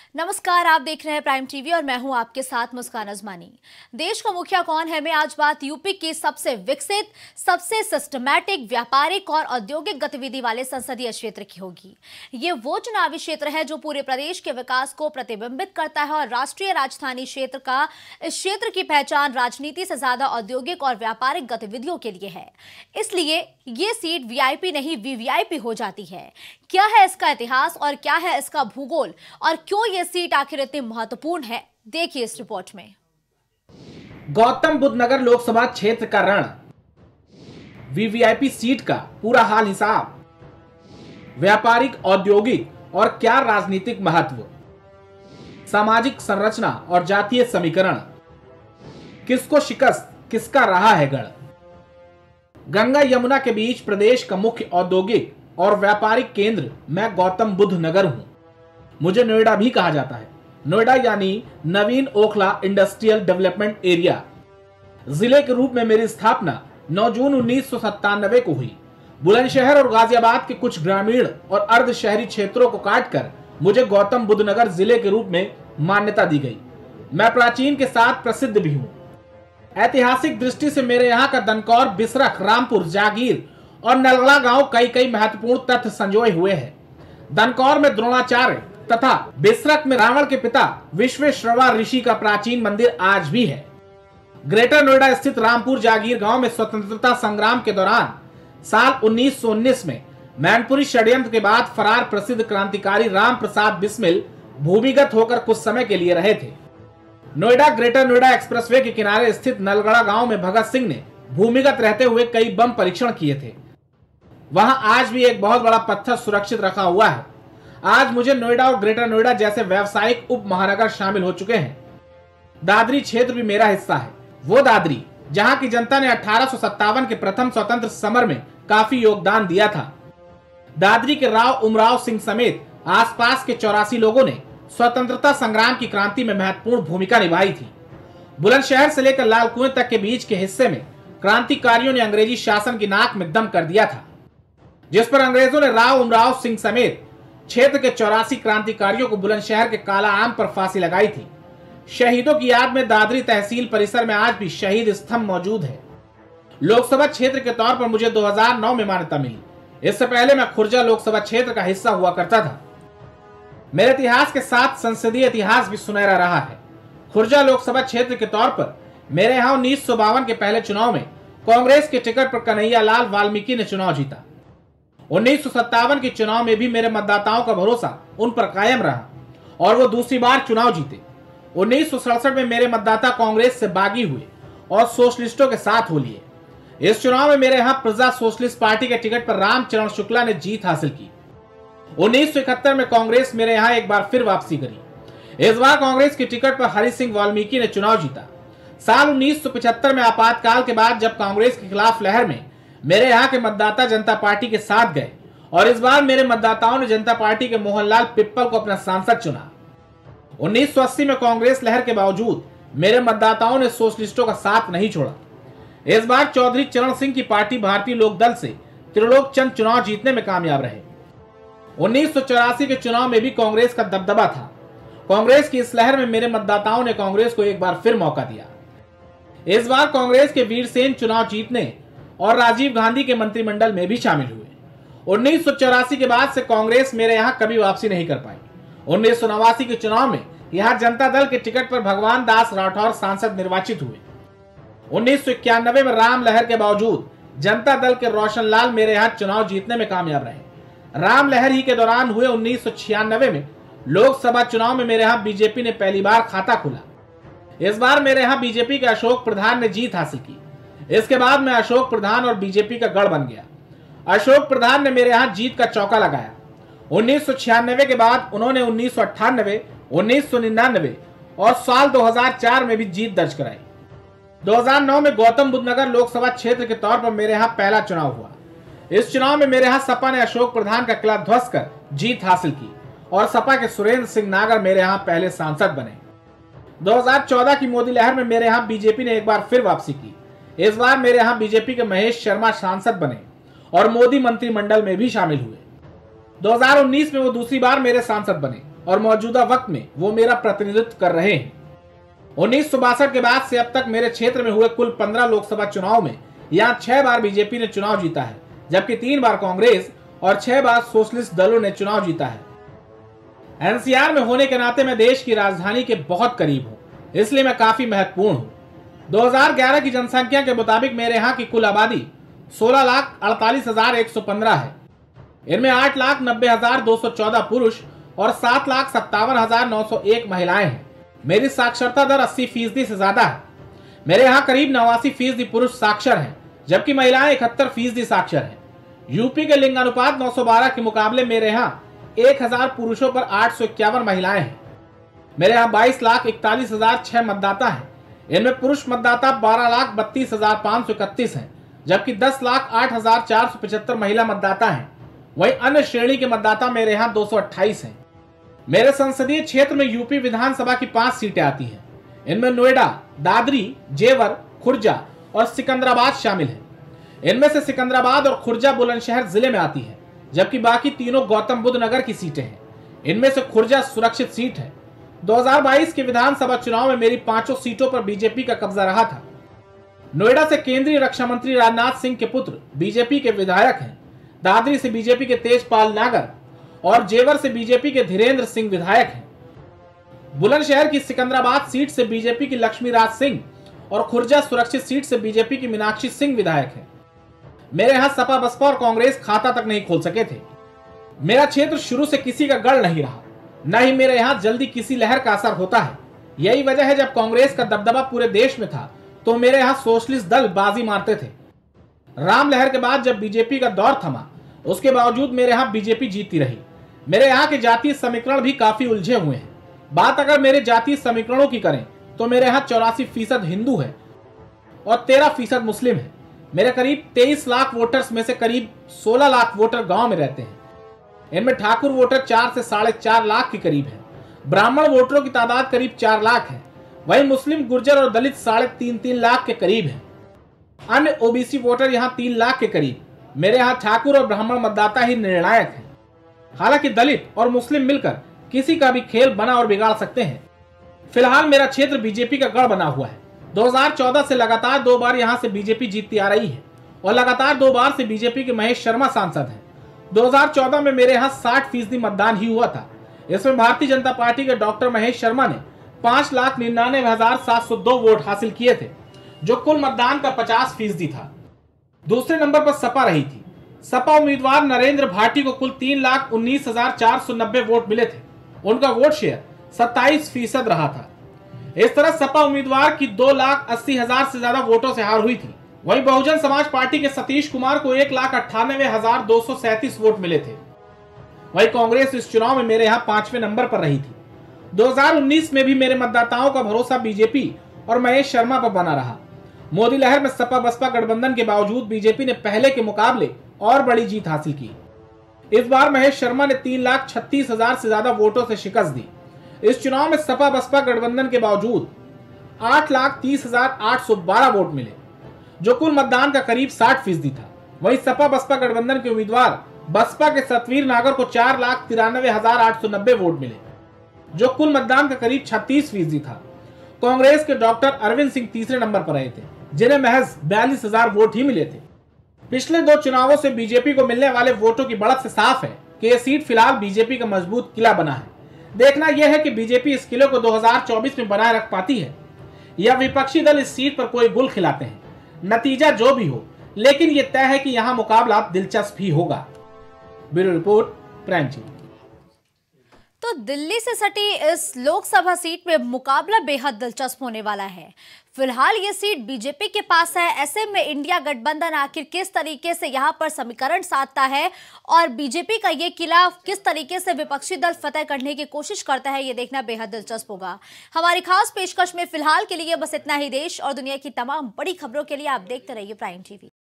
नमस्कार, आप देख रहे हैं प्राइम टीवी और मैं हूं आपके साथ मुस्कान अजमानी। देश का मुखिया कौन है में आज बात यूपी की सबसे विकसित, सबसे सिस्टमैटिक, व्यापारिक और औद्योगिक गतिविधि वाले संसदीय क्षेत्र की होगी। ये वो चुनावी क्षेत्र है जो पूरे प्रदेश के विकास को प्रतिबिंबित करता है और राष्ट्रीय राजधानी क्षेत्र का इस क्षेत्र की पहचान राजनीति से ज्यादा औद्योगिक और व्यापारिक गतिविधियों के लिए है। इसलिए ये सीट वीआईपी नहीं वीवीआईपी हो जाती है। क्या है इसका इतिहास और क्या है इसका भूगोल और क्यों ये सीट आखिर इतनी महत्वपूर्ण है, देखिए इस रिपोर्ट में। गौतम बुद्ध नगर लोकसभा क्षेत्र का रण, वीवीआईपी सीट का पूरा हाल हिसाब, व्यापारिक, औद्योगिक और क्या राजनीतिक महत्व, सामाजिक संरचना और जातीय समीकरण, किसको शिकस्त किसका रहा है गढ़। गंगा यमुना के बीच प्रदेश का मुख्य औद्योगिक और व्यापारिक केंद्र मैं गौतम बुद्ध नगर हूं। मुझे नोएडा भी कहा जाता है। नोएडा यानी Naveen Okhla industrial development area. जिले के रूप में मेरी स्थापना 9 जून 1997 को हुई। बुलंदशहर और गाजियाबाद के कुछ ग्रामीण और अर्ध शहरी क्षेत्रों को काटकर मुझे गौतम बुद्ध नगर जिले के रूप में मान्यता दी गई। मैं प्राचीन के साथ प्रसिद्ध भी हूं। ऐतिहासिक दृष्टि से मेरे यहाँ का दनकौर, बिसरख, रामपुर, जागीर और नलगड़ा गांव कई महत्वपूर्ण तथ्य संजोए हुए हैं। दनकौर में द्रोणाचार्य तथा बिसरख में रावण के पिता विश्वेश्वरवा ऋषि का प्राचीन मंदिर आज भी है। ग्रेटर नोएडा स्थित रामपुर जागीर गांव में स्वतंत्रता संग्राम के दौरान साल 1919 में मैनपुरी षड्यंत्र के बाद फरार प्रसिद्ध क्रांतिकारी राम प्रसाद बिस्मिल भूमिगत होकर कुछ समय के लिए रहे थे। नोएडा ग्रेटर नोएडा एक्सप्रेसवे के किनारे स्थित नलगड़ा गांव में भगत सिंह ने भूमिगत रहते हुए कई बम परीक्षण किए थे। वहां आज भी एक बहुत बड़ा पत्थर सुरक्षित रखा हुआ है। आज मुझे नोएडा और ग्रेटर नोएडा जैसे व्यावसायिक उप महानगर शामिल हो चुके हैं। दादरी क्षेत्र भी मेरा हिस्सा है। वो दादरी जहां की जनता ने 1857 के प्रथम स्वतंत्र समर में काफी योगदान दिया था। दादरी के राव उमराव सिंह समेत आसपास के 84 लोगों ने स्वतंत्रता संग्राम की क्रांति में महत्वपूर्ण भूमिका निभाई थी। बुलंदशहर से लेकर लाल कुएं तक के बीच के हिस्से में क्रांतिकारियों ने अंग्रेजी शासन की नाक में दम कर दिया था, जिस पर अंग्रेजों ने राव उमराव सिंह समेत क्षेत्र के 84 क्रांतिकारियों को बुलंदशहर के काला आम पर फांसी लगाई थी। शहीदों की याद में दादरी तहसील परिसर में आज भी शहीद स्तंभ मौजूद है। लोकसभा क्षेत्र के तौर पर मुझे 2009 में मान्यता मिली। इससे पहले मैं खुर्जा लोकसभा क्षेत्र का हिस्सा हुआ करता था। मेरे इतिहास के साथ संसदीय इतिहास भी सुनहरा रहा है। खुर्जा लोकसभा क्षेत्र के तौर पर मेरे यहाँ 1952 के पहले चुनाव में कांग्रेस के टिकट पर कन्हैया लाल वाल्मीकि ने चुनाव जीता। 1957 के चुनाव में भी मेरे मतदाताओं का भरोसा उन पर कायम रहा और वो दूसरी बार चुनाव जीते। 1967 में मेरे मतदाता कांग्रेस से बागी हुए और सोशलिस्टों के साथ हो लिए। इस चुनाव में मेरे यहाँ प्रजा सोशलिस्ट पार्टी के टिकट पर रामचरण शुक्ला ने जीत हासिल की। 1971 में कांग्रेस मेरे यहाँ एक बार फिर वापसी करी। इस बार कांग्रेस के टिकट पर हरि सिंह वाल्मीकि ने चुनाव जीता। साल 1975 में आपातकाल के बाद जब कांग्रेस के खिलाफ लहर में मेरे यहाँ के मतदाता जनता पार्टी के साथ गए और इस बार मेरे मतदाताओं ने जनता पार्टी के मोहनलाल पिप्पल को अपना सांसद चुना। 1980 में कांग्रेस लहर के बावजूद मेरे मतदाताओं ने सोशलिस्टों का साथ नहीं छोड़ा। इस बार चौधरी चरण सिंह की पार्टी भारतीय लोक दल से त्रिलोक चंद चुनाव जीतने में कामयाब रहे। 1984 के चुनाव में भी कांग्रेस का दबदबा था। कांग्रेस की इस लहर में मेरे मतदाताओं ने कांग्रेस को एक बार फिर मौका दिया। इस बार कांग्रेस के वीर सेन चुनाव जीतने और राजीव गांधी के मंत्रिमंडल में भी शामिल हुए। 1984 के बाद से कांग्रेस मेरे यहाँ कभी वापसी नहीं कर पाई। 1989 के चुनाव में यहाँ जनता दल के टिकट पर भगवान दास राठौर सांसद निर्वाचित हुए। 1991 में राम लहर के बावजूद जनता दल के रोशन लाल मेरे यहाँ चुनाव जीतने में कामयाब रहे। राम लहर ही के दौरान हुए 1996 में लोकसभा चुनाव में मेरे यहाँ बीजेपी ने पहली बार खाता खोला। इस बार मेरे यहाँ बीजेपी के अशोक प्रधान ने जीत हासिल की। इसके बाद मैं अशोक प्रधान और बीजेपी का गढ़ बन गया। अशोक प्रधान ने मेरे यहाँ जीत का चौका लगाया। 1996 के बाद उन्होंने 1998, 1999 और साल 2004 में भी जीत दर्ज कराई। 2009 में गौतम बुद्ध नगर लोकसभा क्षेत्र के तौर पर मेरे यहाँ पहला चुनाव हुआ। इस चुनाव में मेरे यहाँ सपा ने अशोक प्रधान का किला ध्वस्त कर जीत हासिल की और सपा के सुरेंद्र सिंह नागर मेरे यहाँ पहले सांसद बने। 2014 की मोदी लहर में मेरे यहाँ बीजेपी ने एक बार फिर वापसी की। इस बार मेरे यहाँ बीजेपी के महेश शर्मा सांसद बने और मोदी मंत्रिमंडल में भी शामिल हुए। 2019 में वो दूसरी बार मेरे सांसद बने। और मौजूदा वक्त में वो मेरा प्रतिनिधित्व कर रहे हैं। 1962 के बाद से अब तक मेरे क्षेत्र में हुए कुल 15 लोकसभा चुनाव में यहाँ 6 बार बीजेपी ने चुनाव जीता है, जबकि 3 बार कांग्रेस और 6 बार सोशलिस्ट दलों ने चुनाव जीता है। एनसीआर में होने के नाते मैं देश की राजधानी के बहुत करीब हूँ, इसलिए मैं काफी महत्वपूर्ण हूँ। 2011 की जनसंख्या के मुताबिक मेरे यहाँ की कुल आबादी 16,48,115 है। इनमें 8,90,214 पुरुष और 7,57,901 महिलाएं हैं। मेरी साक्षरता दर 80% से ज्यादा है। मेरे यहाँ करीब 89% पुरुष साक्षर हैं, जबकि महिलाएं 71% साक्षर हैं। यूपी के लिंगानुपात 912 के मुकाबले मेरे यहाँ 1000 पुरुषों पर 851 महिलाएं हैं। मेरे यहाँ 22,41,006 मतदाता हैं। इनमें पुरुष मतदाता 12,32,531 हैं, जबकि 10,08,475 महिला मतदाता हैं। वहीं अन्य श्रेणी के मतदाता मेरे यहाँ 228 हैं। मेरे संसदीय क्षेत्र में यूपी विधानसभा की 5 सीटें आती हैं। इनमें नोएडा, दादरी, जेवर, खुर्जा और सिकंदराबाद शामिल हैं। इनमें से सिकंदराबाद और खुर्जा बुलंदशहर जिले में आती है, जबकि बाकी तीनों गौतम बुद्ध नगर की सीटें हैं। इनमें से खुर्जा सुरक्षित सीट है। 2022 के विधानसभा चुनाव में मेरी 5 सीटों पर बीजेपी का कब्जा रहा था। नोएडा से केंद्रीय रक्षा मंत्री राजनाथ सिंह के पुत्र बीजेपी के विधायक हैं। दादरी से बीजेपी के तेजपाल नागर और जेवर से बीजेपी के धीरेन्द्र सिंह विधायक हैं। बुलंदशहर की सिकंदराबाद सीट से बीजेपी की लक्ष्मी राज सिंह और खुर्जा सुरक्षित सीट से बीजेपी की मीनाक्षी सिंह विधायक हैं। मेरे यहाँ सपा, बसपा और कांग्रेस खाता तक नहीं खोल सके थे। मेरा क्षेत्र शुरू से किसी का गढ़ नहीं रहा, न ही मेरे यहाँ जल्दी किसी लहर का असर होता है। यही वजह है जब कांग्रेस का दबदबा पूरे देश में था तो मेरे यहाँ सोशलिस्ट दल बाजी मारते थे। राम लहर के बाद जब बीजेपी का दौर थमा, उसके बावजूद मेरे यहाँ बीजेपी जीतती रही। मेरे यहाँ के जातीय समीकरण भी काफी उलझे हुए हैं। बात अगर मेरे जातीय समीकरणों की करें तो मेरे यहाँ 84% हिंदू है और 13% मुस्लिम है। मेरे करीब 23 लाख वोटर्स में से करीब 16 लाख वोटर गांव में रहते हैं। इनमें ठाकुर वोटर 4 से 4.5 लाख के करीब है। ब्राह्मण वोटरों की तादाद करीब 4 लाख है। वहीं मुस्लिम, गुर्जर और दलित 3.5 लाख के करीब है। अन्य ओबीसी वोटर यहाँ 3 लाख के करीब। मेरे यहाँ ठाकुर और ब्राह्मण मतदाता ही निर्णायक है। हालांकि दलित और मुस्लिम मिलकर किसी का भी खेल बना और बिगाड़ सकते हैं। फिलहाल मेरा क्षेत्र बीजेपी का गढ़ बना हुआ है। 2014 से लगातार 2 बार यहाँ से बीजेपी जीतती आ रही है और लगातार 2 बार से बीजेपी के महेश शर्मा सांसद हैं। 2014 में मेरे यहाँ 60% मतदान ही हुआ था। इसमें भारतीय जनता पार्टी के डॉक्टर महेश शर्मा ने 5,99,702 वोट हासिल किए थे, जो कुल मतदान का 50% था। दूसरे नंबर पर सपा रही थी। सपा उम्मीदवार नरेंद्र भाटी को कुल 3,19,490 वोट मिले थे। उनका वोट शेयर 27% रहा था। इस तरह सपा उम्मीदवार की 2,80,000 से ज्यादा वोटों से हार हुई थी। वहीं बहुजन समाज पार्टी के सतीश कुमार को 1,98,237 वोट मिले थे। वहीं कांग्रेस इस चुनाव में मेरे यहाँ 5वें नंबर पर रही थी। 2019 में भी मेरे मतदाताओं का भरोसा बीजेपी और महेश शर्मा पर बना रहा। मोदी लहर में सपा बसपा गठबंधन के बावजूद बीजेपी ने पहले के मुकाबले और बड़ी जीत हासिल की। इस बार महेश शर्मा ने 3,36,000 से ज्यादा वोटों से शिकस्त दी। इस चुनाव में सपा बसपा गठबंधन के बावजूद 8,30,812 वोट मिले, जो कुल मतदान का करीब 60% था। वहीं सपा बसपा गठबंधन के उम्मीदवार बसपा के सतवीर नागर को 4,93,890 वोट मिले, जो कुल मतदान का करीब 36% था। कांग्रेस के डॉक्टर अरविंद सिंह तीसरे नंबर पर रहे थे, जिन्हें महज 42,000 वोट ही मिले थे। पिछले 2 चुनावों से बीजेपी को मिलने वाले वोटों की बढ़त से साफ है कि यह सीट फिलहाल बीजेपी का मजबूत किला बना है। देखना यह है कि बीजेपी इस किले को 2024 में बनाए रख पाती है या विपक्षी दल इस सीट पर कोई गुल खिलाते हैं। नतीजा जो भी हो, लेकिन यह तय है कि यहां मुकाबला दिलचस्प ही होगा। Bureau report, prime TV. तो दिल्ली से सटी इस लोकसभा सीट में मुकाबला बेहद दिलचस्प होने वाला है। फिलहाल ये सीट बीजेपी के पास है। ऐसे में इंडिया गठबंधन आखिर किस तरीके से यहां पर समीकरण साधता है और बीजेपी का ये किला किस तरीके से विपक्षी दल फतेह करने की कोशिश करता है, ये देखना बेहद दिलचस्प होगा। हमारी खास पेशकश में फिलहाल के लिए बस इतना ही। देश और दुनिया की तमाम बड़ी खबरों के लिए आप देखते रहिए प्राइम टीवी।